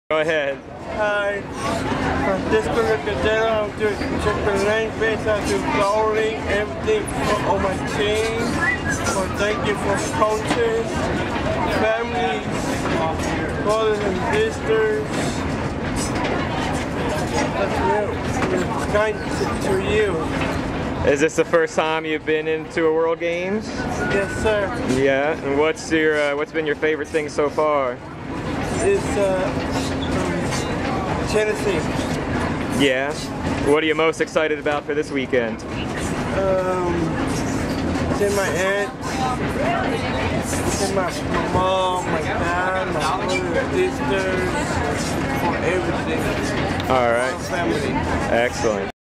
Go ahead. Hi, Fransisco. I'm doing Chick-fil-A base. I do bowling, everything on my team. So thank you for coaches, families, brothers and sisters. That's real. It's kind to you. Is this the first time you've been into a World Games? Yes, sir. Yeah. And what's been your favorite thing so far? It's Tennessee. Yeah. What are you most excited about for this weekend? Seeing my aunt, seeing my mom, my dad, my brother, sisters, for everything. All right. My family. Excellent.